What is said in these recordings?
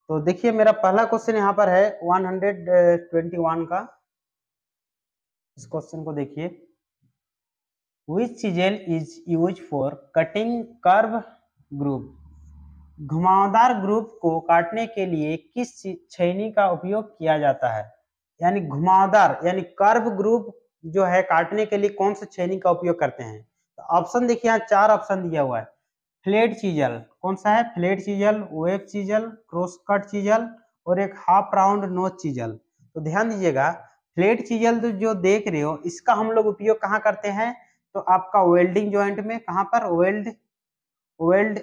तो देखिए मेरा पहला क्वेश्चन यहाँ पर है 121 का। इस क्वेश्चन को देखिए, which chisel is use for cutting curve group. घुमावदार ग्रुप को काटने के लिए किस छेनी का उपयोग किया जाता है। यानी घुमावदार यानी कर्व ग्रुप जो है काटने के लिए कौन सा छेनी का उपयोग करते हैं। तो ऑप्शन देखिए, यहाँ 4 ऑप्शन दिया हुआ है। फ्लेट चीजल, कौन सा है, flat chisel, web chisel, cross cut chisel और एक हाफ राउंड नोच चीजल। तो ध्यान दीजिएगा, फ्लेट चीजल जो देख रहे हो इसका हम लोग उपयोग कहाँ करते हैं, तो आपका वेल्डिंग जॉइंट में, कहाँ पर, वेल्ड वेल्ड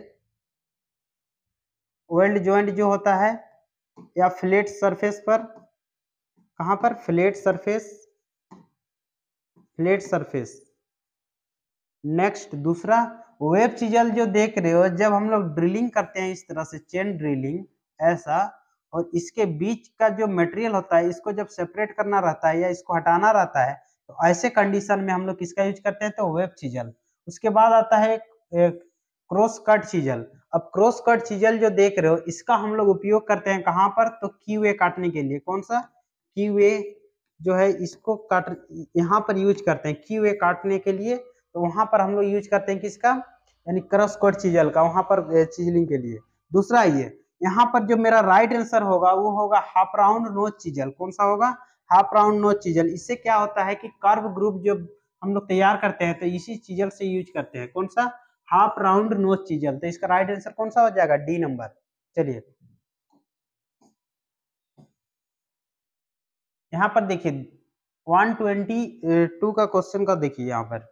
वेल्ड जॉइंट जो होता है या फ्लैट सरफेस पर, कहाँ पर, flat surface, flat surface. Next दूसरा, वेब चीजल जो देख रहे हो, जब हम लोग ड्रिलिंग करते हैं इस तरह से चेन ड्रिलिंग ऐसा, और इसके बीच का जो मटेरियल होता है इसको जब सेपरेट करना रहता है या इसको हटाना रहता है, तो ऐसे कंडीशन में हम लोग किसका यूज करते हैं, तो वेब चीजल। उसके बाद आता है एक क्रॉस कट चीजल। अब क्रॉस कट चीजल जो देख रहे हो इसका हम लोग उपयोग करते हैं कहाँ पर, तो कीवे काटने के लिए। कौन सा, कीवे जो है इसको काट, यहाँ पर यूज करते हैं कीवे काटने के लिए। तो वहां पर हम लोग यूज करते हैं किसका, यानी क्रॉस कट चीजल का, वहां पर चिजलिंग के लिए। दूसरा ये यहाँ पर जो मेरा राइट आंसर होगा वो होगा हाफ राउंड नोच चीजल। कौन सा होगा, हाफ राउंड नोच चीजल। इससे क्या होता है कि कर्व ग्रुप जो हम लोग तैयार करते हैं तो इसी चीजल से यूज करते हैं। कौन सा, हाफ राउंड नोच चीजल। तो इसका राइट आंसर कौन सा हो जाएगा, डी नंबर। चलिए यहाँ पर देखिए 122 का क्वेश्चन का देखिए यहाँ पर,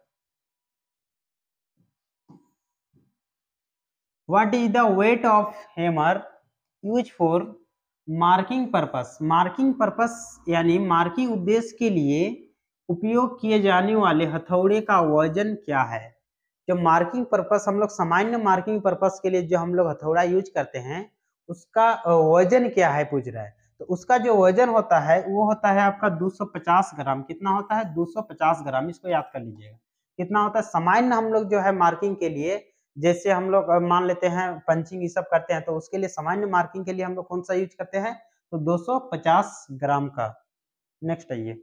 What is the weight of hammer used for marking purpose? Marking purpose यानी मार्किंग उद्देश्य के लिए उपयोग किए जाने वाले हथौड़े का वजन क्या है। जो मार्किंग पर्पस, हम लोग सामान्य मार्किंग पर्पस के लिए जो हम लोग हथौड़ा यूज करते हैं उसका वजन क्या है पूछ रहा है। तो उसका जो वजन होता है वो होता है आपका 250 ग्राम। कितना होता है, 250 ग्राम। इसको याद कर लीजिएगा कितना होता है। सामान्य हम लोग जो है मार्किंग के लिए, जैसे हम लोग मान लेते हैं पंचिंग ये सब करते हैं, तो उसके लिए सामान्य मार्किंग के लिए हम लोग कौन सा यूज करते हैं, तो 250 ग्राम का। नेक्स्ट आइए,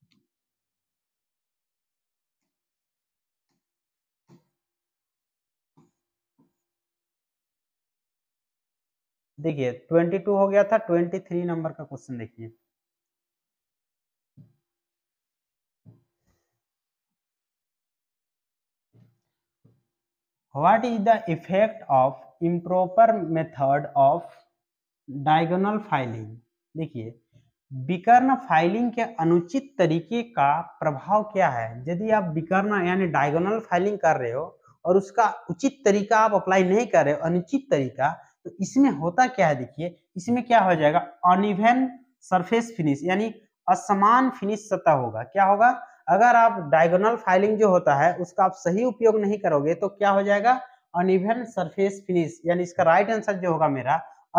देखिए 22 हो गया था, 23 नंबर का क्वेश्चन देखिए। What is the effect of improper method of diagonal filing. देखिए विकर्ण फाइलिंग के अनुचित तरीके का प्रभाव क्या है। यदि आप विकर्ण यानी डायगोनल फाइलिंग कर रहे हो और उसका उचित तरीका आप अप्लाई नहीं कर रहे हो, अनुचित तरीका, तो इसमें होता क्या है, देखिए इसमें क्या हो जाएगा, अनइवन सरफेस फिनिश, यानी असमान फिनिश सतह होगा। क्या होगा, अगर आप डायगोनल फाइलिंग जो होता है उसका आप सही उपयोग नहीं करोगे तो क्या हो जाएगा, अनइवन सरफेस फिनिश। यानी इसका राइट आंसर जो होगा मेरा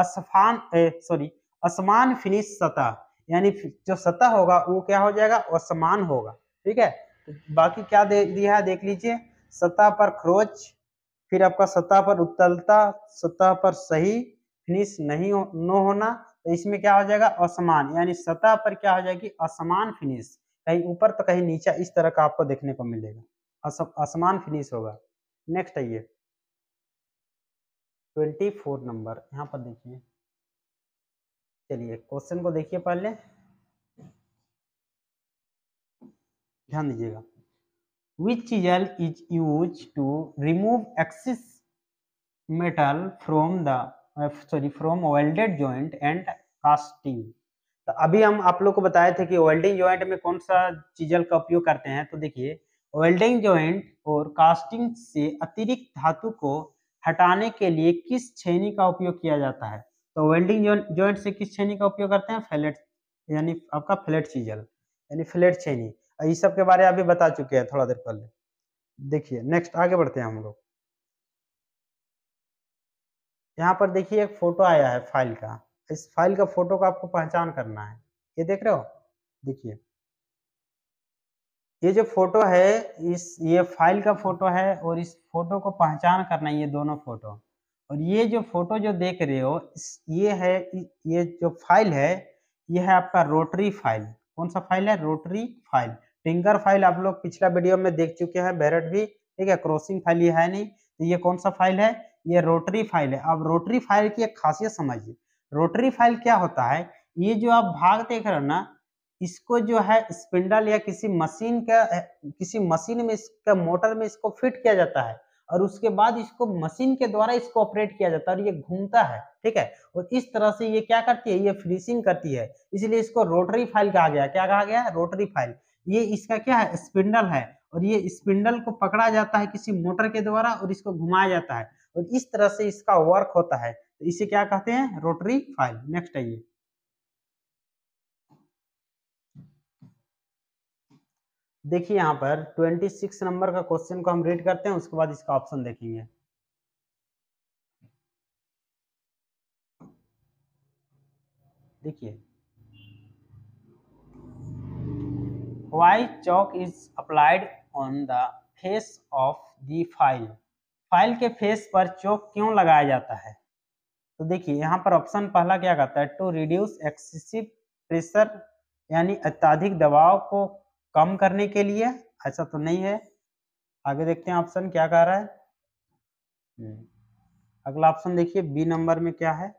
असमान फिनिश सतह, यानी जो सतह होगा वो क्या हो जाएगा, असमान होगा। ठीक है, तो बाकी क्या दे दिया है देख लीजिए, सतह पर खरोच, फिर आपका सतह पर उत्तलता, सतह पर सही फिनिश नहीं न होना। तो इसमें क्या हो जाएगा, असमान, यानी सतह पर क्या हो जाएगी, असमान फिनिश, कहीं ऊपर तो कहीं नीचे, इस तरह का आपको देखने को मिलेगा, असमान फिनिश होगा। नेक्स्ट आइए 24 नंबर, यहाँ पर देखिए। चलिए क्वेश्चन को देखिए पहले, ध्यान दीजिएगा। Which chisel is use to remove excess metal from from welded joint and casting. तो अभी हम आप लोग को बताए थे कि वेल्डिंग जॉइंट में कौन सा चीजल का उपयोग करते हैं। तो देखिए वेल्डिंग जॉइंट और कास्टिंग से अतिरिक्त धातु को हटाने के लिए किस छेनी का उपयोग किया जाता है। तो वेल्डिंग जॉइंट से किस छेनी का उपयोग करते हैं, फ्लैट, यानी आपका फ्लैट चीजल, यानी फ्लैट छेनी। इस सब के बारे में अभी बता चुके हैं थोड़ा देर पहले। देखिए नेक्स्ट आगे बढ़ते हैं हम लोग। यहाँ पर देखिए एक फोटो आया है फाइल का। इस फाइल का फोटो का आपको पहचान करना है। ये देख रहे हो, देखिए ये जो फोटो है ये फाइल का फोटो है और इस फोटो को पहचान करना है, ये दोनों फोटो। और ये जो फोटो जो देख रहे हो ये है, ये जो फाइल है ये है आपका रोटरी फाइल। कौन सा फाइल है? Rotary file. फिंगर फाइल आप लोग पिछला वीडियो में देख चुके हैं, बैरेट भी, ठीक है। क्रॉसिंग फाइल ये है नहीं, तो ये कौन सा फाइल है? ये रोटरी फाइल है। अब रोटरी फाइल की एक खासियत समझिए। रोटरी फाइल क्या होता है? ये जो आप भाग देख रहे हो ना, इसको जो है स्पिंडल या किसी मशीन में, इसका मोटर में इसको फिट किया जाता है और उसके बाद इसको मशीन के द्वारा इसको ऑपरेट किया जाता है और ये घूमता है, ठीक है। और इस तरह से ये क्या करती है? ये फ्रीसिंग करती है, इसलिए इसको रोटरी फाइल कहा गया। क्या कहा गया? Rotary file. ये इसका क्या है? स्पिंडल है और ये स्पिंडल को पकड़ा जाता है किसी मोटर के द्वारा और इसको घुमाया जाता है और इस तरह से इसका वर्क होता है, तो इसे क्या कहते हैं? Rotary file. नेक्स्ट आइए, देखिए यहाँ पर 26 नंबर का क्वेश्चन को हम रीड करते हैं, उसके बाद इसका ऑप्शन देखेंगे। देखिए, why chalk is applied on the face of the file. File के फेस पर चौक क्यों लगाया जाता है? तो देखिए यहाँ पर ऑप्शन पहला क्या कहता है? टू रिड्यूस एक्सेसिव प्रेशर, यानी अत्यधिक दबाव को कम करने के लिए। ऐसा तो नहीं है। आगे देखते हैं ऑप्शन क्या कह रहा है। अगला ऑप्शन देखिए, बी नंबर में क्या है?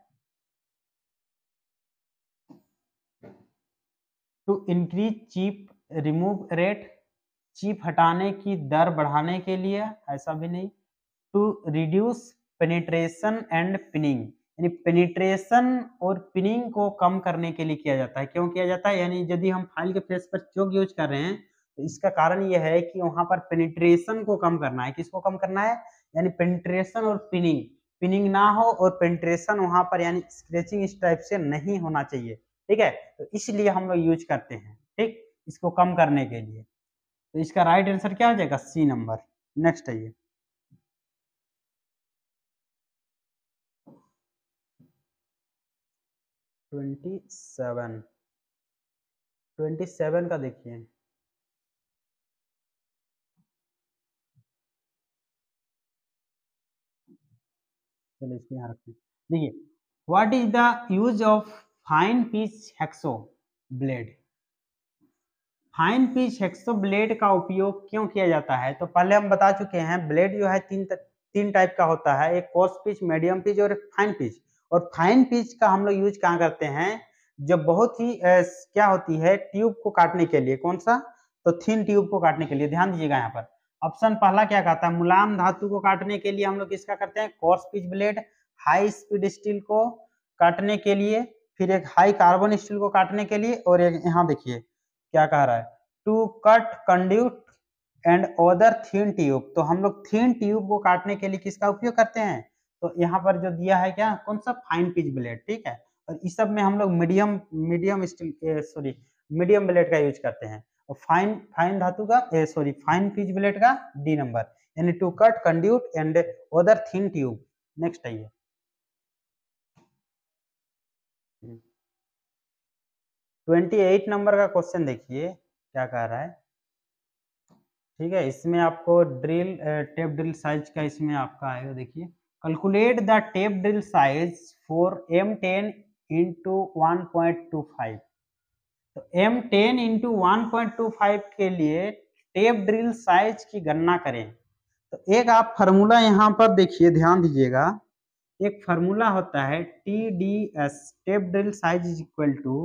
To increase chip remove rate, chip हटाने की दर बढ़ाने के लिए। ऐसा भी नहीं। To reduce penetration and pinning, यानी पेनिट्रेशन और पिनिंग को कम करने के लिए किया जाता है। क्यों किया जाता है? यानी यदि हम फाइल के फेस पर चौक यूज कर रहे हैं तो इसका कारण यह है कि वहां पर पेनिट्रेशन को कम करना है। किसको कम करना है? यानी पेनिट्रेशन और पिनिंग, पिनिंग ना हो और पेनिट्रेशन वहां पर यानी स्क्रैचिंग इस टाइप से नहीं होना चाहिए, ठीक है। तो इसलिए हम लोग यूज करते हैं, ठीक, इसको कम करने के लिए। तो इसका राइट आंसर क्या हो जाएगा? C number. नेक्स्ट आइए, ट्वेंटी सेवन का देखिए। चलो इसको यहाँ रखते हैं। देखिए, what is the use of fine pitch hacksaw blade. Fine pitch hacksaw blade का उपयोग क्यों किया जाता है? तो पहले हम बता चुके हैं, ब्लेड जो है तीन टाइप का होता है, एक कोर्स पिच, मीडियम पिच और एक फाइन पिच। और फाइन पिच का हम लोग यूज कहाँ करते हैं? जब बहुत ही क्या होती है, ट्यूब को काटने के लिए। कौन सा? तो थिन ट्यूब को काटने के लिए। ध्यान दीजिएगा यहाँ पर ऑप्शन पहला क्या कहता है? मुलायम धातु को काटने के लिए हम लोग किसका करते हैं? Coarse pitch blade. High speed steel को काटने के लिए, फिर एक हाई कार्बन स्टील को काटने के लिए, और एक यहाँ देखिए क्या कह रहा है, to cut conduit and other thin tube. तो हम लोग थीन ट्यूब को काटने के लिए किसका उपयोग करते हैं? तो यहाँ पर जो दिया है क्या, कौन सा? फाइन पिच ब्लेड, ठीक है। और इस सब में हम लोग medium steel sorry medium blade का यूज करते हैं। और फाइन फाइन धातु का फाइन पिच ब्लेड का डी नंबर, यानी to cut conduit and other thin tube. Next आइए, 28 नंबर का क्वेश्चन देखिए क्या कह रहा है, ठीक है। इसमें आपको टेप ड्रिल साइज का इसमें आपका आएगा। देखिए, calculate the tap drill size for M10 into 1.25। तो M10 इंटू 1.25 के लिए टेप ड्रिल साइज की गणना करें। तो एक आप फार्मूला यहाँ पर देखिए, ध्यान दीजिएगा। एक फार्मूला होता है TDS, tap drill size is equal to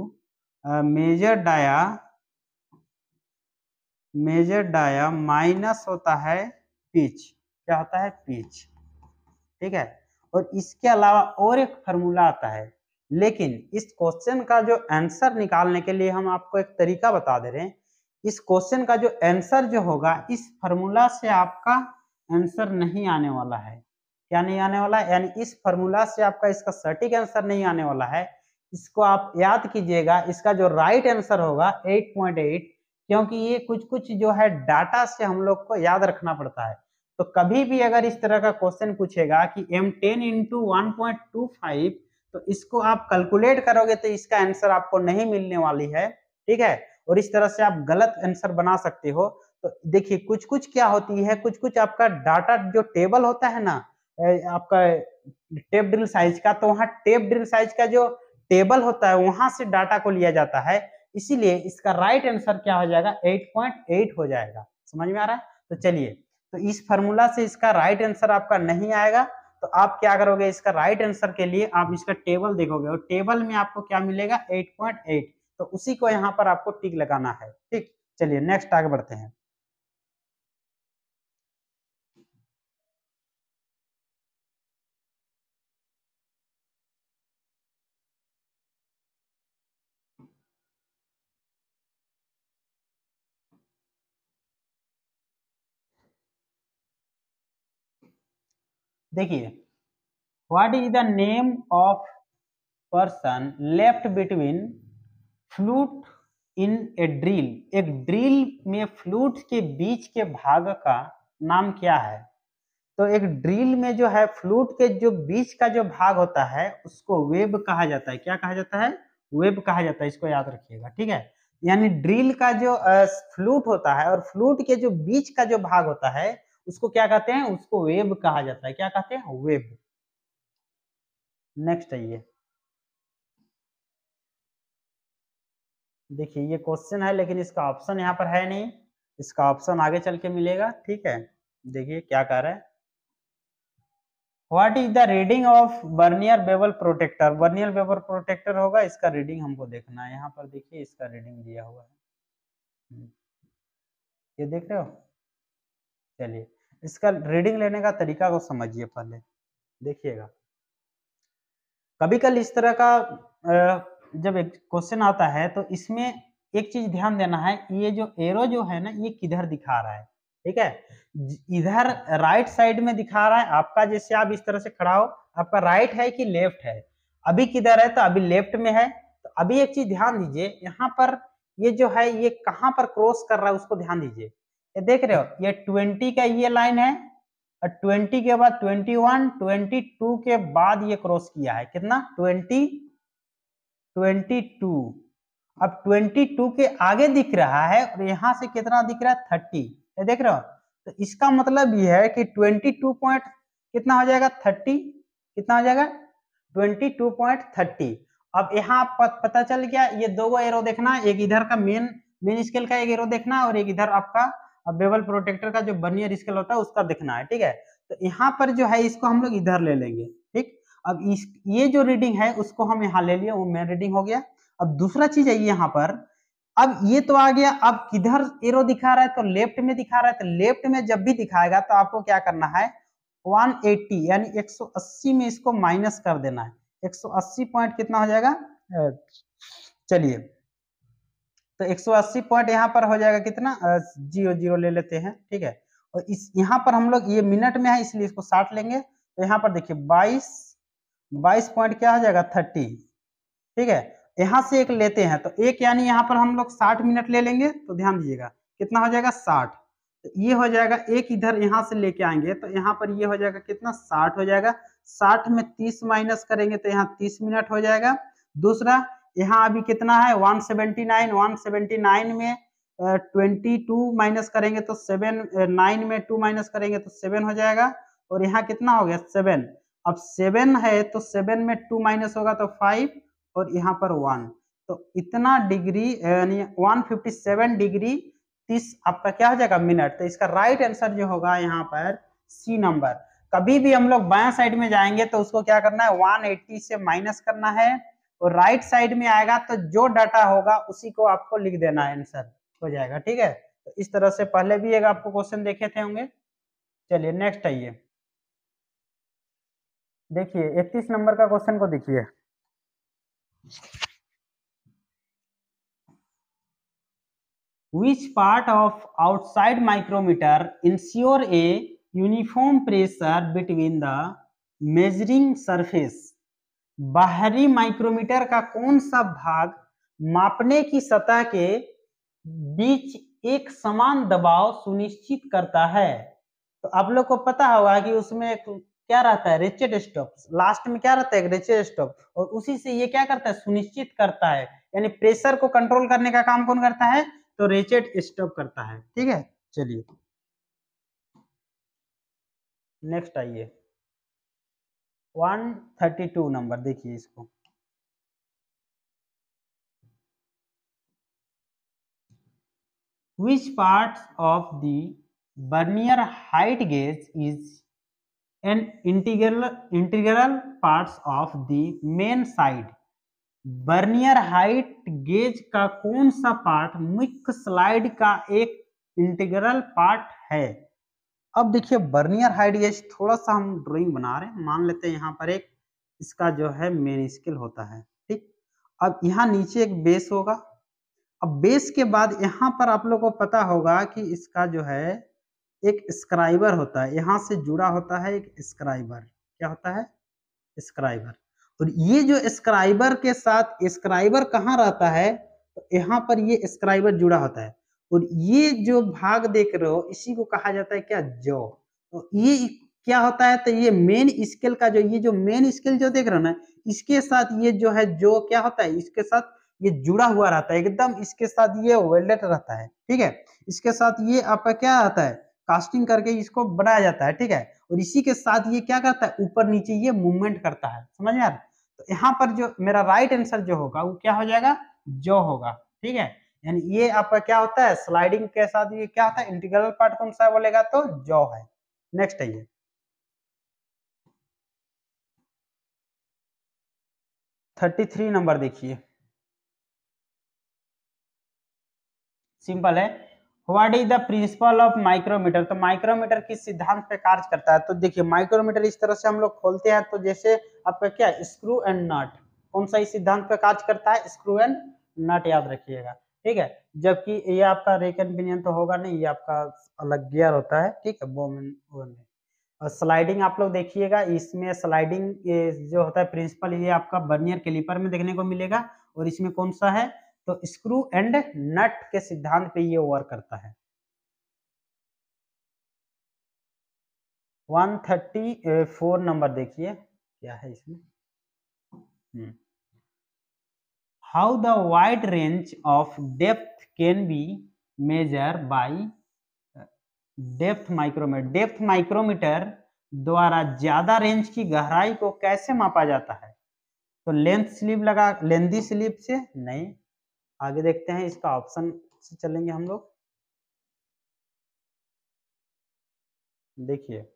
major dia minus होता है पिच। क्या होता है? पिच, ठीक है। और इसके अलावा और एक फार्मूला आता है, लेकिन इस क्वेश्चन का जो आंसर निकालने के लिए हम आपको एक तरीका बता दे रहे हैं। इस क्वेश्चन का जो आंसर जो होगा, इस फार्मूला से आपका आंसर नहीं आने वाला है। क्या नहीं आने वाला है? यानी इस फार्मूला से आपका इसका सटीक आंसर नहीं आने वाला है। इसको आप याद कीजिएगा। इसका जो राइट आंसर होगा 8.8, क्योंकि ये कुछ कुछ जो है डाटा से हम लोग को याद रखना पड़ता है। तो कभी भी अगर इस तरह का क्वेश्चन पूछेगा कि M10 इंटू 1.25, तो इसको आप कैलकुलेट करोगे तो इसका आंसर आपको नहीं मिलने वाली है, ठीक है। और इस तरह से आप गलत आंसर बना सकते हो। तो देखिए, कुछ कुछ क्या होती है, कुछ कुछ आपका डाटा जो टेबल होता है ना, आपका टेप ड्रिल साइज का, तो वहां टेप ड्रिल साइज का जो टेबल होता है वहां से डाटा को लिया जाता है, इसीलिए इसका राइट आंसर क्या हो जाएगा 8.8 हो जाएगा। समझ में आ रहा है? तो चलिए, तो इस फार्मूला से इसका राइट आंसर आपका नहीं आएगा, तो आप क्या करोगे, इसका राइट आंसर के लिए आप इसका टेबल देखोगे और टेबल में आपको क्या मिलेगा 8.8, तो उसी को यहाँ पर आपको टिक लगाना है। ठीक, चलिए नेक्स्ट आगे बढ़ते हैं। देखिए, what is the name of person left between flute in a drill, एक ड्रिल में फ्लूट के बीच के भाग का नाम क्या है? तो एक ड्रिल में जो है फ्लूट के जो बीच का जो भाग होता है उसको वेब कहा जाता है। क्या कहा जाता है? वेब कहा जाता है, इसको याद रखिएगा। ठीक है, यानी ड्रिल का जो फ्लूट होता है और फ्लूट के जो बीच का जो भाग होता है उसको क्या कहते हैं? उसको वेब कहा जाता है। क्या कहते हैं? वेब। नेक्स्ट आइए। देखिए, ये क्वेश्चन है लेकिन इसका ऑप्शन यहाँ पर है नहीं, इसका ऑप्शन आगे चल के मिलेगा। ठीक है, देखिए क्या कह रहा है। What is the reading of vernier bevel protractor? Vernier bevel protractor होगा, इसका रीडिंग हमको देखना है। यहाँ पर देखिए इसका रीडिंग दिया हुआ है, ये देख रहे हो? चलिए, इसका रीडिंग लेने का तरीका को समझिए पहले, देखिएगा। कभी कल इस तरह का जब एक क्वेश्चन आता है तो इसमें एक चीज ध्यान देना है, ये जो एरो जो है ना ये किधर दिखा रहा है। ठीक है, इधर राइट साइड में दिखा रहा है आपका, जैसे आप इस तरह से खड़ा हो, आपका राइट है कि लेफ्ट है? अभी किधर है? तो अभी लेफ्ट में है। तो अभी एक चीज ध्यान दीजिए, यहाँ पर ये जो है ये कहाँ पर क्रॉस कर रहा है उसको ध्यान दीजिए। ये देख रहे हो, ये 20 का ये लाइन है और 20 के बाद 21, 22 के बाद ये क्रॉस किया है। कितना? 20, 22। अब 22 के आगे दिख रहा है और यहां से कितना दिख रहा है? 30। ये देख रहे हो? तो इसका मतलब ये है कि 22 पॉइंट कितना हो जाएगा? 30। कितना हो जाएगा? 22.30। अब यहाँ पता चल गया, ये दो एरो देखना, एक इधर का मेन स्केल का एक एरो देखना और एक इधर आपका बेवल प्रोटेक्टर का जो बर्नियर स्केल होता है उसका देखना है। ठीक है, तो यहाँ पर जो है इसको हम लोग इधर ले लेंगे। ठीक, अब इस ये जो रीडिंग है उसको हम यहाँ ले लिए, वो मेन रीडिंग हो गया। अब दूसरा चीज है यहाँ पर, अब ये तो आ गया, अब किधर एरो दिखा रहा है? तो लेफ्ट में दिखा रहा है। तो लेफ्ट में जब भी दिखाएगा तो आपको क्या करना है? 180 यानी 180 में इसको माइनस कर देना है। 180 पॉइंट कितना हो जाएगा? चलिए, तो 180 पॉइंट यहाँ पर हो जाएगा कितना? 00 ले लेते हैं। ठीक है, और इस यहाँ पर हम लोग ये मिनट में है इसलिए इसको 60 लेंगे। तो यहाँ पर देखिए 22 पॉइंट क्या हो जाएगा? 30। ठीक है, यहाँ से एक लेते हैं तो एक, यानी यहाँ पर हम लोग 60 मिनट ले लेंगे। तो ध्यान दीजिएगा कितना हो जाएगा? 60। तो ये हो जाएगा, एक इधर यहाँ से लेके आएंगे तो यहाँ पर ये हो जाएगा कितना? 60 हो जाएगा। 60 में 30 माइनस करेंगे तो यहाँ 30 मिनट हो जाएगा। दूसरा, यहाँ अभी कितना है? 179। 179 में 22 माइनस करेंगे तो 7, 9 में 2 माइनस करेंगे तो 7 हो जाएगा। और यहाँ कितना हो गया? 7। अब 7 है तो 7 में 2 माइनस होगा तो 5 और यहाँ पर 1। तो इतना डिग्री यानी 157 डिग्री 30 आपका क्या हो जाएगा? मिनट। तो इसका राइट आंसर जो होगा यहाँ पर सी नंबर। कभी भी हम लोग बाएं साइड में जाएंगे तो उसको क्या करना है? 180 से माइनस करना है और राइट साइड में आएगा तो जो डाटा होगा उसी को आपको लिख देना है, आंसर हो जाएगा। ठीक है, तो इस तरह से पहले भी एक आपको क्वेश्चन देखे थे होंगे। चलिए नेक्स्ट आइए, देखिए 31 नंबर का क्वेश्चन को देखिए। Which part of outside micrometer ensure a uniform pressure between the measuring surface? बाहरी माइक्रोमीटर का कौन सा भाग मापने की सतह के बीच एक समान दबाव सुनिश्चित करता है? तो आप लोग को पता होगा कि उसमें एक क्या रहता है? Ratchet stop. लास्ट में क्या रहता है? एक रेचेट स्टॉप, और उसी से ये क्या करता है? सुनिश्चित करता है, यानी प्रेशर को कंट्रोल करने का काम कौन करता है? तो रेचेट स्टॉप करता है। ठीक है, चलिए नेक्स्ट आइए। 132 नंबर देखिए इसको। Which parts of the vernier height gauge is an integral parts of the main side? Vernier height gauge का कौन सा पार्ट मुख्य स्लाइड का एक इंटीग्रल पार्ट है? अब देखिए वर्नियर हाइट गेज थोड़ा सा हम ड्राइंग बना रहे हैं, मान लेते हैं यहाँ पर एक इसका जो है मेन स्केल होता है, ठीक। अब यहाँ नीचे एक बेस होगा, अब बेस के बाद यहाँ पर आप लोग को पता होगा कि इसका जो है एक स्क्राइबर होता है, यहाँ से जुड़ा होता है एक स्क्राइबर, क्या होता है? स्क्राइबर। और ये जो स्क्राइबर के साथ स्क्राइबर कहाँ रहता है? तो यहाँ पर ये स्क्राइबर जुड़ा होता है, और ये जो भाग देख रहे हो इसी को कहा जाता है क्या? जॉ। तो ये क्या होता है? तो ये मेन स्केल का जो ये जो मेन स्केल जो देख रहे हो ना, इसके साथ ये जो है जो क्या होता है, इसके साथ ये जुड़ा हुआ रहता है एकदम, इसके साथ ये वेल्डेड रहता है, ठीक है। इसके साथ ये आपका क्या आता है? कास्टिंग करके इसको बनाया जाता है, ठीक है। और इसी के साथ ये क्या करता है? ऊपर नीचे ये मूवमेंट करता है, समझ में आ रहा है? तो यहाँ पर जो मेरा राइट आंसर जो होगा वो क्या हो जाएगा? जो होगा, ठीक है। यानी ये आपका क्या होता है? स्लाइडिंग के साथ ये क्या होता है? इंटीग्रल पार्ट कौन सा बोलेगा? तो जो है। नेक्स्ट है ये 33 नंबर देखिए, सिंपल है। What is the principle of micrometer? तो माइक्रोमीटर किस सिद्धांत पे कार्य करता है? तो देखिए माइक्रोमीटर इस तरह से हम लोग खोलते हैं, तो जैसे आपका क्या स्क्रू एंड नट, कौन सा इस सिद्धांत पे कार्य करता है? स्क्रू एंड नट, याद रखिएगा, ठीक है। जबकि ये आपका रेकन पिनियन तो होगा नहीं, ये आपका अलग गियर होता है, ठीक है। बोमेन और स्लाइडिंग आप लोग देखिएगा, इसमें स्लाइडिंग जो होता है प्रिंसिपल ये आपका वर्नियर कैलिपर में देखने को मिलेगा, और इसमें कौन सा है? तो स्क्रू एंड नट के सिद्धांत पे ये वर्क करता है। 134 नंबर देखिए क्या है इसमें। How the wide range of depth can be measure by depth micrometer? Depth micrometer द्वारा ज्यादा रेंज की गहराई को कैसे मापा जाता है? तो लेंथ स्लिप लगा, लेंदी स्लिप से नहीं। आगे देखते हैं, इसका ऑप्शन से चलेंगे हम लोग। देखिए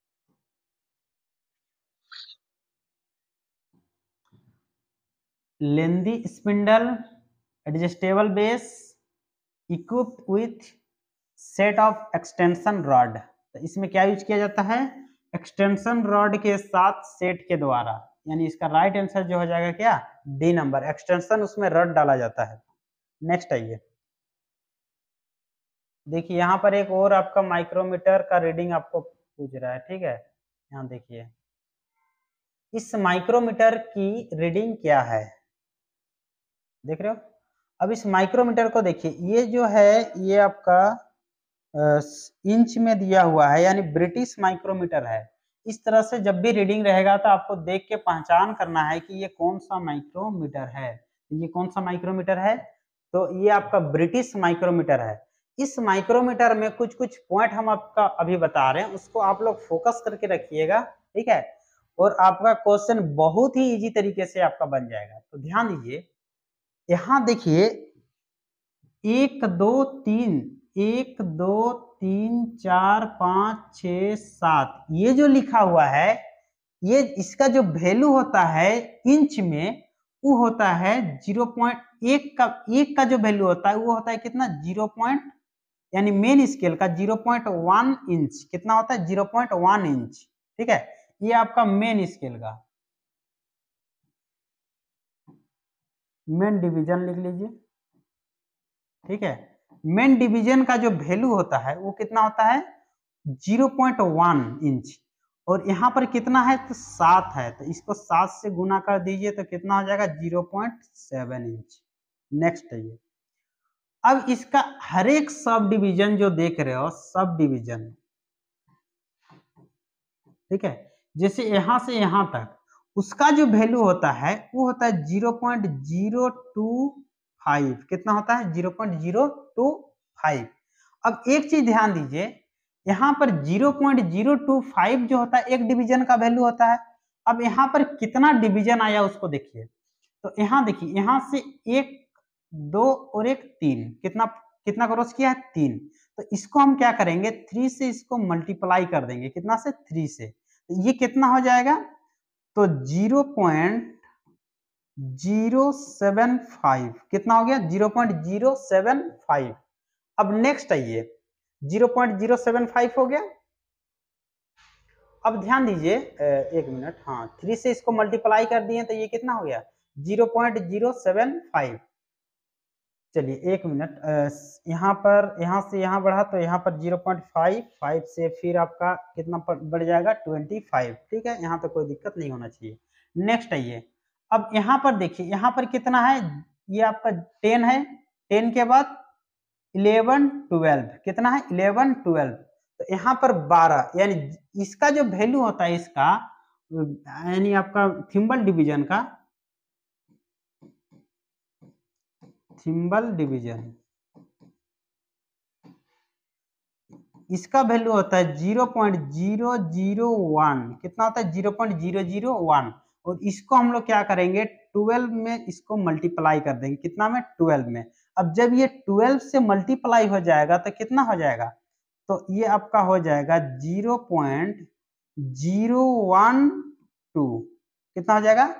lengthy spindle, adjustable base, equipped with set of extension rod. तो इसमें क्या यूज किया जाता है? एक्सटेंशन रॉड के साथ सेट के द्वारा, यानी इसका राइट आंसर जो हो जाएगा क्या? डी नंबर, एक्सटेंशन उसमें रॉड डाला जाता है। नेक्स्ट आइए, देखिए यहाँ पर एक और आपका माइक्रोमीटर का रीडिंग आपको पूछ रहा है, ठीक है। यहाँ देखिए इस माइक्रोमीटर की रीडिंग क्या है, देख रहे हो? अब इस माइक्रोमीटर को देखिए, ये जो है ये आपका इंच में दिया हुआ है, यानी ब्रिटिश माइक्रोमीटर है। इस तरह से जब भी रीडिंग रहेगा तो आपको देख के पहचान करना है कि ये कौन सा माइक्रोमीटर है। ये कौन सा माइक्रोमीटर है? तो ये आपका ब्रिटिश माइक्रोमीटर है। इस माइक्रोमीटर में कुछ कुछ पॉइंट हम आपका अभी बता रहे हैं, उसको आप लोग फोकस करके रखिएगा, ठीक है। और आपका क्वेश्चन बहुत ही इजी तरीके से आपका बन जाएगा। तो ध्यान दीजिए, यहाँ देखिए 1 2 3 1 2 3 4 5 6 7 ये जो लिखा हुआ है, ये इसका जो वैल्यू होता है इंच में, वो होता है 0.1 का, एक का जो वैल्यू होता है वो होता है कितना? 0. यानी मेन स्केल का 0.1 इंच कितना होता है? 0.1 इंच, ठीक है। ये आपका मेन स्केल का मेन डिवीजन लिख लीजिए, ठीक है। मेन डिवीजन का जो वैल्यू होता है वो कितना होता है? 0.1 इंच। और यहाँ पर कितना है? तो 7 है, तो इसको 7 से गुना कर दीजिए तो कितना हो जाएगा? 0.7 इंच। नेक्स्ट है ये, अब इसका हर एक सब डिवीजन जो देख रहे हो, सब डिवीजन, ठीक है, जैसे यहां से यहां तक उसका जो वैल्यू होता है वो होता है 0.025। कितना होता है? 0.025। अब एक चीज ध्यान दीजिए, यहाँ पर 0.025 जो होता है एक डिवीजन का वैल्यू होता है, अब यहाँ पर कितना डिवीजन आया उसको देखिए। तो यहाँ देखिए, यहाँ से 1 2 और 1 3, कितना कितना क्रॉस किया है 3। तो इसको हम क्या करेंगे, 3 से इसको मल्टीप्लाई कर देंगे, कितना से 3 से। तो ये कितना हो जाएगा, तो 0.075 कितना हो गया, 0.075। अब नेक्स्ट आइए, 0.075 हो गया। अब ध्यान दीजिए, एक मिनट, हाँ 3 से इसको मल्टीप्लाई कर दिए तो ये कितना हो गया, 0.075। चलिए एक मिनट, यहाँ पर, यहाँ से यहाँ बढ़ा तो यहाँ पर 0.5, 5 से फिर आपका कितना बढ़ जाएगा 25। ठीक है, यहाँ तो कोई दिक्कत नहीं होना चाहिए। नेक्स्ट आइए, अब यहाँ पर देखिए, यहाँ पर कितना है, ये आपका 10 है, 10 के बाद 11 12, कितना है 11 12। तो यहाँ पर 12, यानी इसका जो वैल्यू होता है इसका, यानी आपका थिम्बल डिवीजन का, थिम्बल डिवीजन, इसका वैल्यू होता है 0.001, कितना होता है 0.001। और इसको हम लोग क्या करेंगे, 12 में इसको मल्टीप्लाई कर देंगे, कितना में 12 में। अब जब ये 12 से मल्टीप्लाई हो जाएगा तो कितना हो जाएगा, तो ये आपका हो जाएगा 0.012, कितना हो जाएगा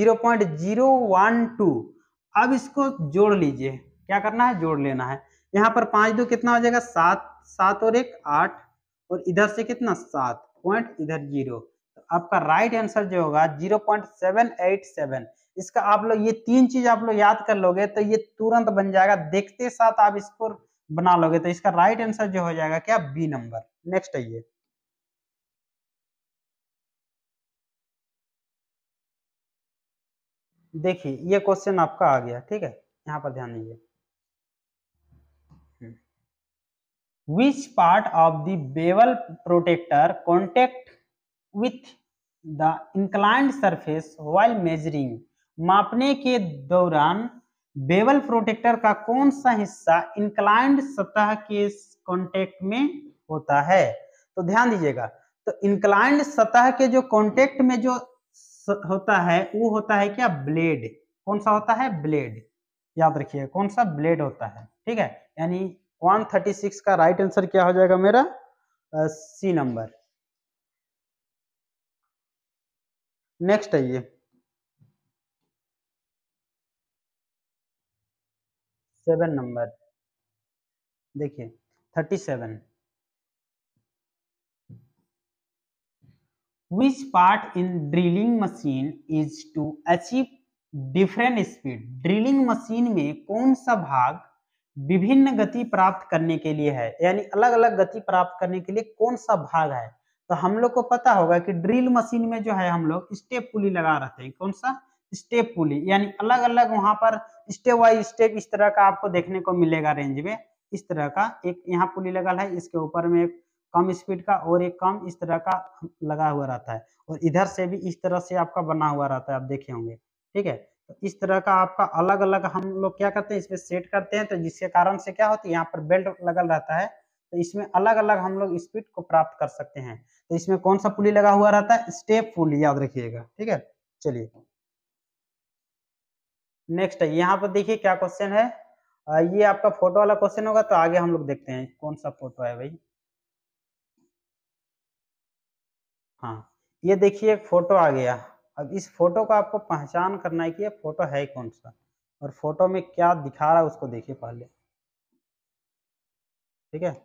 0.012। अब इसको जोड़ लीजिए, क्या करना है, जोड़ लेना है। यहाँ पर 5 2 कितना हो जाएगा 7, 7 और 1 8, और इधर से कितना 7 पॉइंट, इधर 0। तो आपका राइट आंसर जो होगा 0.787। इसका आप लोग ये 3 चीज आप लोग याद कर लोगे तो ये तुरंत बन जाएगा, देखते साथ आप इसको बना लोगे। तो इसका राइट आंसर जो हो जाएगा क्या, बी नंबर। नेक्स्ट आइए, देखिए ये क्वेश्चन आपका आ गया, ठीक है, यहाँ पर ध्यान दीजिए। Which part of the bevel protector contact with the inclined surface while measuring? मापने के दौरान बेवल प्रोटेक्टर का कौन सा हिस्सा इंक्लाइंड सतह के कांटेक्ट में होता है? तो ध्यान दीजिएगा, तो इंक्लाइंड सतह के जो कांटेक्ट में जो होता है वो होता है क्या, ब्लेड। कौन सा होता है, ब्लेड। याद रखिए कौन सा, ब्लेड होता है, ठीक है। यानी 136 का राइट आंसर क्या हो जाएगा मेरा, सी नंबर। नेक्स्ट आइए, 7 नंबर, देखिए 37। Which part in drilling machine is to achieve different speed? Drilling machine में कौन सा भाग विभिन्न गति प्राप्त करने के लिए है, यानी अलग अलग गति प्राप्त करने के लिए कौन सा भाग है? तो हम लोग को पता होगा कि ड्रिल मशीन में जो है हम लोग स्टेप पुली लगा रहते हैं, कौन सा, स्टेप पुली। यानी अलग अलग वहां पर स्टेप वाइज स्टेप इस तरह का आपको देखने को मिलेगा रेंज में। इस तरह का एक यहाँ पुली लगा है, इसके ऊपर में एक कम स्पीड का और एक कम इस तरह का लगा हुआ रहता है, और इधर से भी इस तरह से आपका बना हुआ रहता है, आप देखे होंगे, ठीक है। तो इस तरह का आपका अलग अलग हम लोग क्या करते हैं, इसमें सेट करते हैं, तो जिसके कारण से क्या होती है, यहाँ पर बेल्ट लगल रहता है, तो इसमें अलग अलग हम लोग स्पीड को प्राप्त कर सकते हैं। तो इसमें कौन सा पुली लगा हुआ रहता है, स्टेप पुली, याद रखिएगा, ठीक है। चलिए नेक्स्ट है, यहाँ पर देखिए क्या क्वेश्चन है। ये आपका फोटो वाला क्वेश्चन होगा, तो आगे हम लोग देखते हैं कौन सा फोटो है भाई। हाँ, ये देखिए एक फोटो आ गया। अब इस फोटो को आपको पहचान करना है कि ये फोटो है कौन सा, और फोटो में क्या दिखा रहा है उसको देखिए पहले, ठीक है।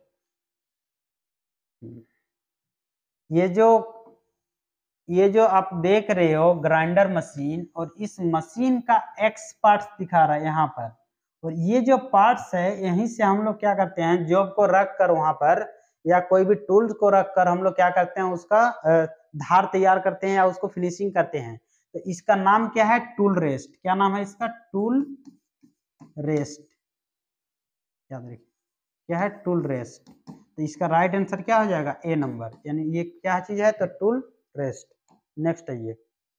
ये जो ये जो आप देख रहे हो ग्राइंडर मशीन, और इस मशीन का एक्स पार्ट्स दिखा रहा है यहाँ पर, और ये जो पार्ट्स है यहीं से हम लोग क्या करते हैं, जॉब को रख कर वहां पर, या कोई भी टूल्स को रख कर हम लोग क्या करते हैं, उसका धार तैयार करते हैं या उसको फिनिशिंग करते हैं। तो इसका नाम क्या है, टूल रेस्ट। क्या नाम है इसका, टूल रेस्ट, याद रखिए क्या है, टूल रेस्ट। तो इसका राइट आंसर क्या हो जाएगा, ए नंबर, यानी ये क्या चीज है, तो टूल रेस्ट। नेक्स्ट आइए,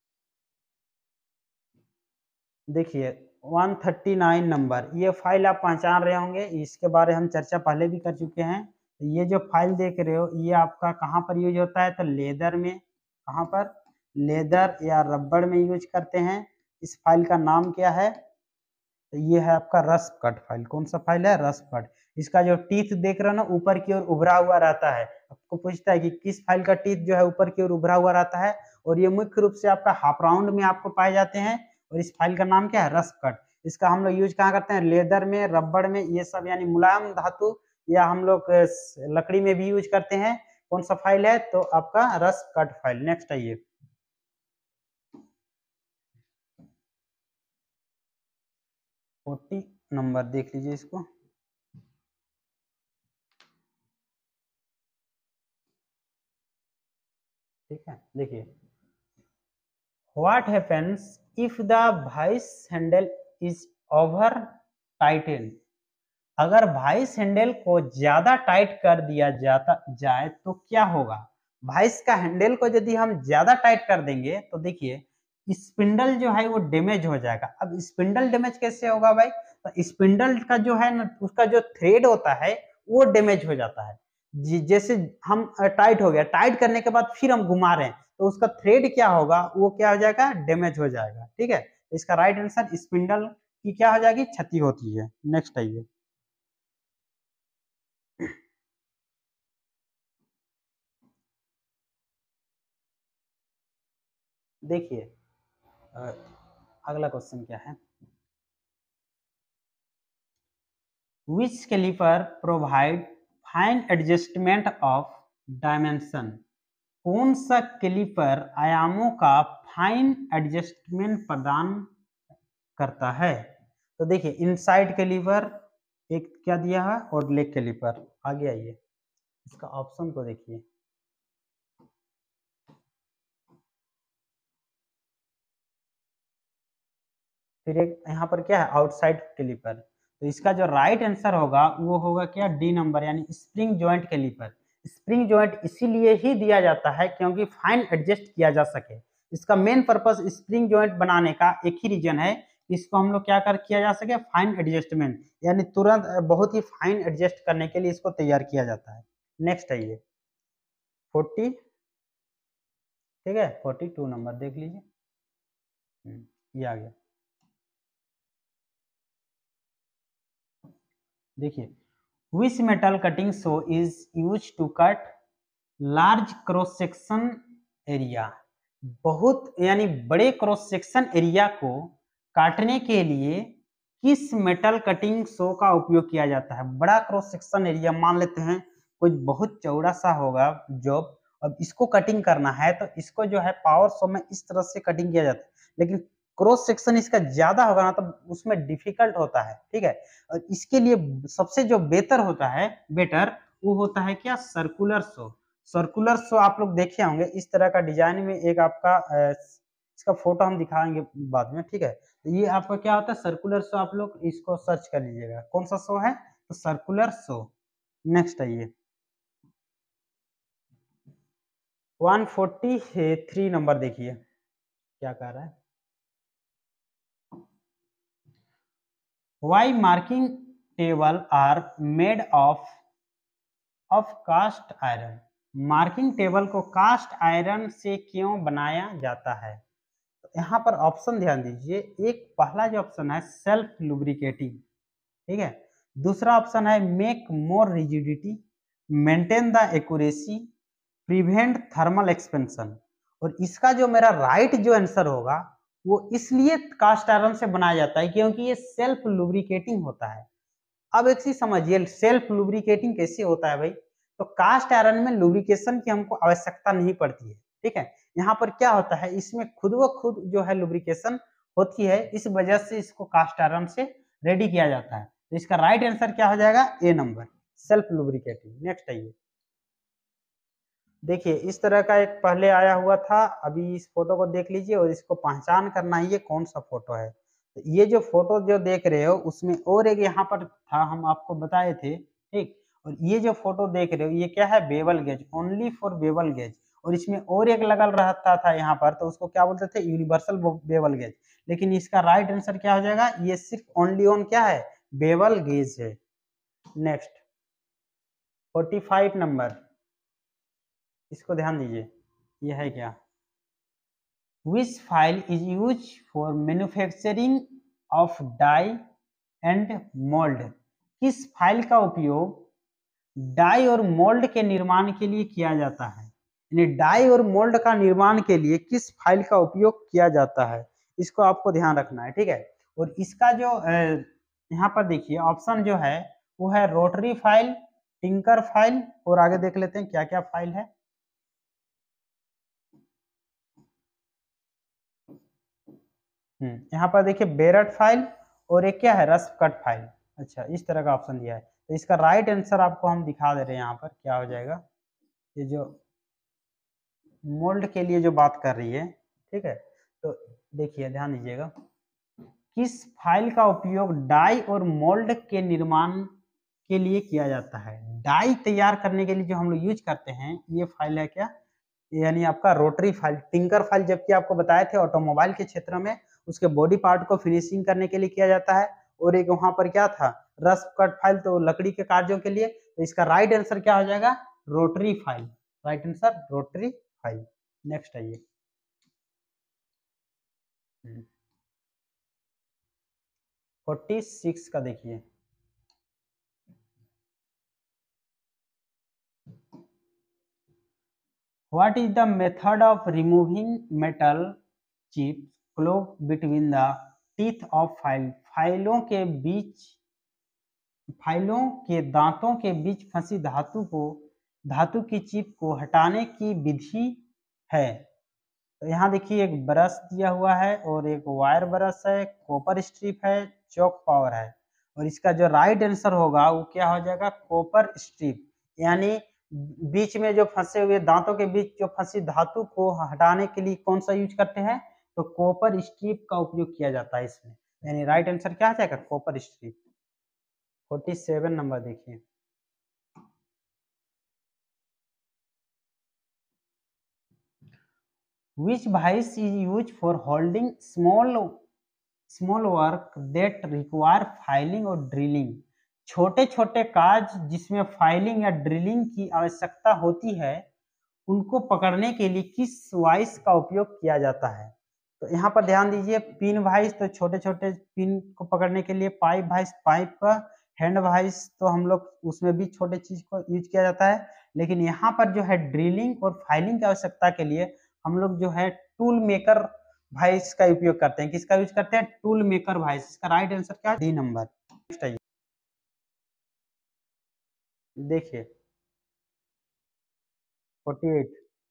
देखिए 139 नंबर, ये फाइल आप पहचान रहे होंगे, इसके बारे हम चर्चा पहले भी कर चुके हैं। ये जो फाइल देख रहे हो ये आपका कहाँ पर यूज होता है, तो लेदर में, कहाँ पर, लेदर या रबड़ में यूज करते हैं। इस फाइल का नाम क्या है? तो ये है आपका रस्प कट फाइल। कौन सा फाइल है? Rasp cut. इसका जो टीथ देख रहे हो ना, ऊपर की ओर उभरा हुआ रहता है। आपको पूछता है कि किस फाइल का टीथ जो है ऊपर की ओर उभरा हुआ रहता है, और ये मुख्य रूप से आपका हाफ राउंड में आपको पाए जाते हैं। और इस फाइल का नाम क्या है? Rasp cut. इसका हम लोग यूज कहाँ करते हैं? लेदर में, रबड़ में, ये सब यानी मुलायम धातु, या हम लोग लकड़ी में भी यूज करते हैं। कौन सा फाइल है? तो आपका रस्प कट फाइल। नेक्स्ट आइए। 40 नंबर देख लीजिए इसको। ठीक है, देखिए, what happens if the vice handle is over tightened. अगर वाइस हैंडल को ज्यादा टाइट कर दिया जाता जाए तो क्या होगा? वाइस का हैंडल को यदि हम ज्यादा टाइट कर देंगे तो देखिए स्पिंडल जो है वो डैमेज हो जाएगा। अब स्पिंडल डैमेज कैसे होगा भाई? तो स्पिंडल का जो है ना, उसका जो थ्रेड होता है वो डैमेज हो जाता है। जैसे हम टाइट हो गया, टाइट करने के बाद फिर हम घुमा रहे हैं तो उसका थ्रेड क्या होगा? वो क्या हो जाएगा? डैमेज हो जाएगा। ठीक है, इसका राइट आंसर स्पिंडल की क्या हो जाएगी? क्षति होती है। नेक्स्ट आइए। देखिए, अगला क्वेश्चन क्या है? Which caliper provide fine adjustment of dimension. कौन सा कैलिपर आयामों का फाइन एडजस्टमेंट प्रदान करता है? तो देखिए, इनसाइड कैलिपर एक क्या दिया है, और लेग कैलिपर। आगे आइए, इसका ऑप्शन को देखिए। फिर एक यहाँ पर क्या है? Outside caliper. तो इसका जो राइट आंसर होगा वो होगा क्या? डी नंबर, यानी spring joint caliper. Spring joint इसीलिए ही दिया जाता है क्योंकि फाइन एडजस्ट किया जा सके। इसका मेन पर्पस स्प्रिंग जॉइंट बनाने का एक ही रीजन है, इसको हम लोग क्या कर किया जा सके? फाइन एडजस्टमेंट, यानी तुरंत बहुत ही फाइन एडजस्ट करने के लिए इसको तैयार किया जाता है। नेक्स्ट आइए, 40। ठीक है, 42 नंबर देख लीजिए। ये आ गया। देखिए, which metal cutting saw is used to cut large cross section area। बहुत यानी बड़े क्रॉस सेक्शन एरिया को काटने के लिए किस मेटल कटिंग सो का उपयोग किया जाता है? बड़ा क्रॉस सेक्शन एरिया मान लेते हैं, कोई बहुत चौड़ा सा होगा जॉब, अब इसको कटिंग करना है तो इसको जो है पावर सो में इस तरह से कटिंग किया जाता है, लेकिन क्रॉस सेक्शन इसका ज्यादा होगा ना तो उसमें डिफिकल्ट होता है। ठीक है, और इसके लिए सबसे जो बेहतर होता है, बेटर, वो होता है क्या? Circular show. सर्कुलर शो आप लोग देखे होंगे, इस तरह का डिजाइन में एक आपका इसका फोटो हम दिखाएंगे बाद में। ठीक है, तो ये आपका क्या होता है? Circular show. आप लोग इसको सर्च कर लीजिएगा कौन सा शो है, तो सर्कुलर शो। नेक्स्ट आइए, 143 नंबर देखिए क्या कह रहा है। Why marking table are made of cast iron. Marking table को कास्ट आयरन से क्यों बनाया जाता है? तो यहाँ पर ऑप्शन ध्यान दीजिए। एक पहला जो ऑप्शन है सेल्फ लुब्रिकेटिंग, ठीक है। दूसरा ऑप्शन है make more rigidity, maintain the accuracy, prevent thermal expansion. और इसका जो मेरा राइट जो आंसर होगा वो इसलिए कास्ट आयरन से बनाया जाता है क्योंकि ये सेल्फ लुब्रिकेटिंग होता है। अब एक चीज समझिए, सेल्फ लुब्रिकेटिंग कैसे होता है भाई? तो कास्ट आयरन में लुब्रिकेशन की हमको आवश्यकता नहीं पड़ती है। ठीक है, यहाँ पर क्या होता है, इसमें खुद व खुद जो है लुब्रिकेशन होती है, इस वजह से इसको कास्ट आयरन से रेडी किया जाता है। तो इसका राइट आंसर क्या हो जाएगा? A number, self lubricating. Next आइए, देखिए इस तरह का एक पहले आया हुआ था, अभी इस फोटो को देख लीजिए और इसको पहचान करना है ये कौन सा फोटो है। तो ये जो फोटो जो देख रहे हो उसमें और एक यहाँ पर था, हम आपको बताए थे। ठीक, और ये जो फोटो देख रहे हो ये क्या है? Bevel gauge, only for bevel gauge. और इसमें और एक लगल रहता था यहाँ पर, तो उसको क्या बोलते थे? Universal bevel gauge. लेकिन इसका राइट आंसर क्या हो जाएगा? ये सिर्फ ओनली ऑन क्या है? बेवल गेज है। नेक्स्ट 45 नंबर, इसको ध्यान दीजिए, ये है क्या? Which file is use for manufacturing of die and mold, किस फाइल का उपयोग डाई और मोल्ड के निर्माण के लिए किया जाता है, यानी डाई और मोल्ड का निर्माण के लिए किस फाइल का उपयोग किया जाता है, इसको आपको ध्यान रखना है, ठीक है। और इसका जो यहाँ पर देखिए ऑप्शन जो है वो है रोटरी फाइल, टिंकर फाइल, और आगे देख लेते हैं क्या क्या फाइल है। यहाँ पर देखिए बेरट फाइल और एक क्या है रस्प कट फाइल। अच्छा, इस तरह का ऑप्शन दिया है, तो इसका राइट आंसर आपको हम दिखा दे रहे हैं यहाँ पर क्या हो जाएगा। ये जो मोल्ड के लिए जो बात कर रही है, ठीक है, तो देखिए ध्यान दीजिएगा, किस फाइल का उपयोग डाई और मोल्ड के निर्माण के लिए किया जाता है। डाई तैयार करने के लिए जो हम लोग यूज करते हैं ये फाइल है क्या, यानी आपका रोटरी फाइल, टिंकर फाइल, जबकि आपको बताए थे ऑटोमोबाइल के क्षेत्र में उसके बॉडी पार्ट को फिनिशिंग करने के लिए किया जाता है, और एक वहां पर क्या था रस्प कट फाइल, तो लकड़ी के कार्यों के लिए। तो इसका राइट आंसर क्या हो जाएगा, rotary file, right answer rotary file. Next आइए, 46 का देखिए, what is the method of removing metal chip clog between the teeth of file, फाइलों के दांतों के बीच फंसी धातु की चिप को हटाने की विधि है। तो यहाँ देखिए एक ब्रश दिया हुआ है और एक वायर ब्रश है, कॉपर स्ट्रिप है, चौक पावर है, और इसका जो राइट आंसर होगा वो क्या हो जाएगा, कॉपर स्ट्रिप, यानी बीच में जो फंसे हुए दांतों के बीच जो फंसी धातु को हटाने के लिए कौन सा यूज करते हैं, तो कॉपर स्ट्रिप का उपयोग किया जाता है इसमें, यानी राइट आंसर क्या आ जाएगा, कॉपर स्ट्रिप। 47 नंबर देखिए, which vice is used for holding small work that require filing और ड्रिलिंग, छोटे छोटे काज जिसमें फाइलिंग या ड्रिलिंग की आवश्यकता होती है उनको पकड़ने के लिए किस वाइस का उपयोग किया जाता है। तो यहाँ पर ध्यान दीजिए, पिन वाइस तो छोटे छोटे पिन को पकड़ने के लिए, पाइप वाइस पाइप का, हैंड वाइस तो हम लोग उसमें भी छोटे चीज को यूज किया जाता है, लेकिन यहाँ पर जो है ड्रिलिंग और फाइलिंग की आवश्यकता के लिए हम लोग जो है टूल मेकर वाइस का उपयोग करते हैं। किसका यूज करते हैं, टूल मेकर वाइस। इसका राइट आंसर क्या है, डी नंबर। नेक्स्ट आइए, देखिए 48,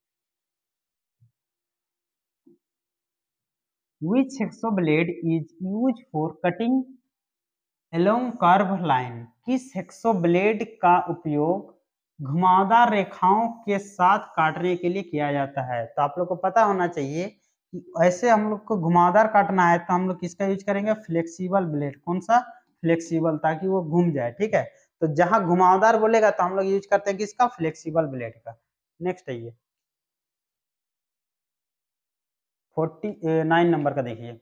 which hacksaw blade is used for cutting along curve line, किस हेक्सो ब्लेड का उपयोग घुमावदार रेखाओं के साथ काटने के लिए किया जाता है। तो आप लोग को पता होना चाहिए कि ऐसे हम लोग को घुमावदार काटना है तो हम लोग किसका यूज करेंगे, फ्लेक्सिबल ब्लेड। कौन सा, फ्लेक्सिबल, ताकि वो घूम जाए, ठीक है। तो जहां घुमावदार बोलेगा तो हम लोग यूज करते हैं किसका, फ्लेक्सिबल ब्लेड का। नेक्स्ट आइए, 49 नंबर का देखिए,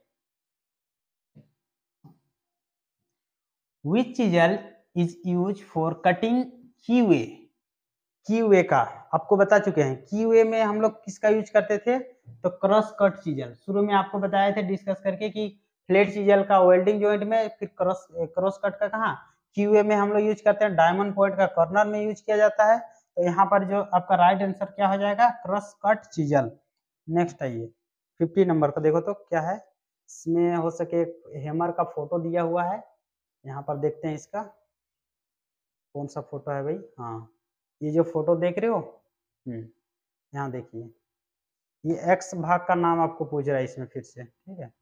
which chisel is used for cutting keyway, कीवे का आपको बता चुके हैं, कीवे में हम लोग किसका यूज करते थे, तो क्रॉस कट चीजल। शुरू में आपको बताए थे डिस्कस करके कि फ्लेट चीजल का वेल्डिंग जॉइंट में, फिर क्रॉस कट का कहाँ, कीवे में हम लोग यूज करते हैं, डायमंड पॉइंट का कॉर्नर में यूज किया जाता है। तो यहाँ पर जो आपका राइट आंसर क्या हो जाएगा, क्रॉस कट चीजल। नेक्स्ट आइए, 50 नंबर को देखो तो क्या है, इसमें हो सके हैमर का फोटो दिया हुआ है, यहाँ पर देखते हैं इसका कौन सा फोटो है भाई। हाँ, ये जो फोटो देख रहे हो, यहाँ देखिए, ये एक्स भाग का नाम आपको पूछ रहा है इसमें फिर से, ठीक है।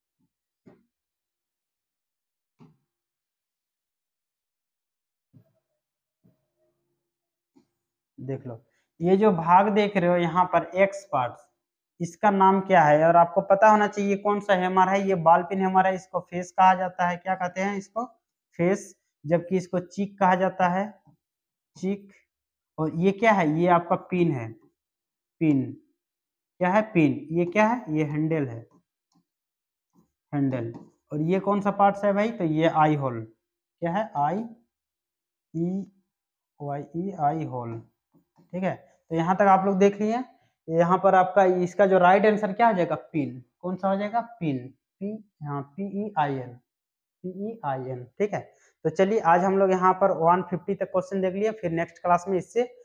देख लो, ये जो भाग देख रहे हो यहाँ पर एक्स पार्ट, इसका नाम क्या है, और आपको पता होना चाहिए कौन सा हैमर है। ये बॉल पिन हैमर है, इसको फेस कहा जाता है, क्या कहते हैं इसको, फेस, जबकि इसको चीक कहा जाता है, चीक। और ये क्या है, ये आपका पिन है, पिन, क्या है, पिन, ये क्या है, ये हैंडल है, हैंडल। और ये कौन सा पार्ट्स है भाई, तो ये आई होल, क्या है, आई ई वाई ई आई होल, ठीक है। तो यहाँ तक आप लोग देख लिए, यहाँ पर आपका इसका जो राइट आंसर क्या हो जाएगा, पिन। कौन सा हो जाएगा, पिन। पी, हाँ, PEIN, PEIN, ठीक है। तो चलिए आज हम लोग यहाँ पर 150 तक क्वेश्चन देख लिए, फिर नेक्स्ट क्लास में इससे